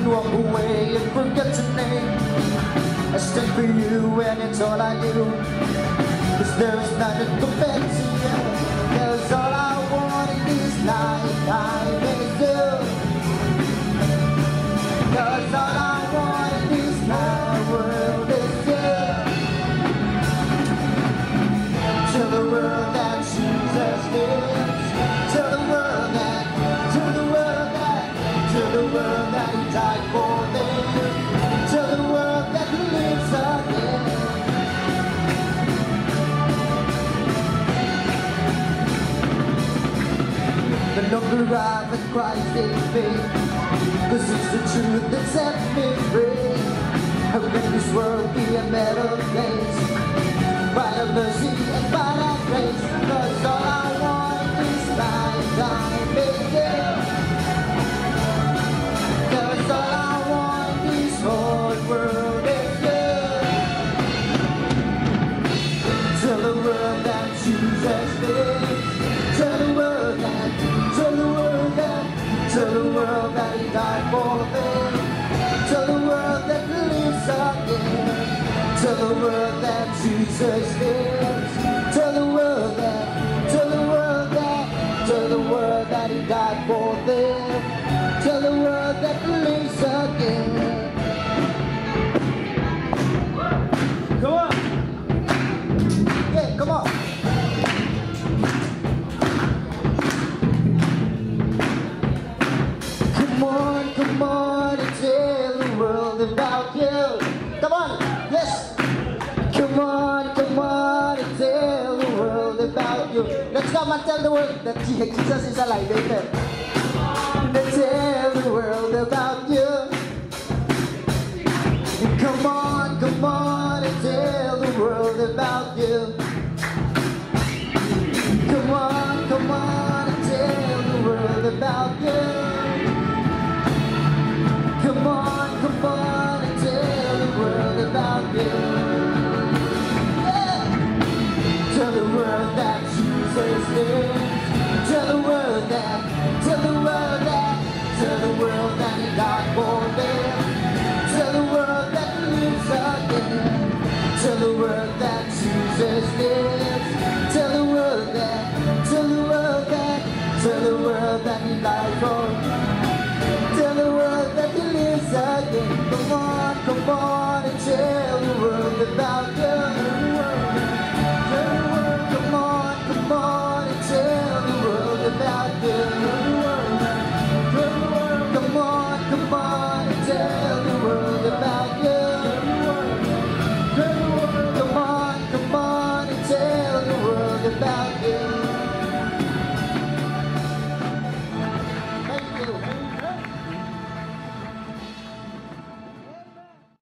can walk away and forget your name. I stand for you and it's all I do. 'Cause there is nothing compared to you. 'Cause all I want in this lifetime is you. 'Cause all I want in this world is you. Tell the world that Jesus lives. Tell the world that, tell the world that, tell the world that He died for them. Tell the world that He lives again. No longer I, but Christ in me. 'Cause it's the truth that sets me free. How can this world be a better place? By the mercy and by that grace. 'Cause all I want is lifetime is you. 'Cause all I want this whole world is you. Tell the world that Jesus lives. Tell the world that, tell the world that, tell the world that He died for them. Tell the world that He lives again. Tell the world that Jesus lives. Tell the world that, tell the world that, tell the world that He died for them. Tell the world that He lives again. Come on. Yeah, come on. Come on and tell the world about you. Come on, yes. Come on and tell the world about you. Let's come and tell the world that Jesus is alive, amen. Let's tell the world about you. Come on and tell the world about you. Come on and tell the world about you. Come on and tell the world about you. Yeah. Tell the world that Jesus lives. Tell the world that, tell the world that, tell the world that He died for them. Tell the world that He lives again. Tell the world that Jesus lives. Tell the world that, tell the world that, tell the world that He died for them.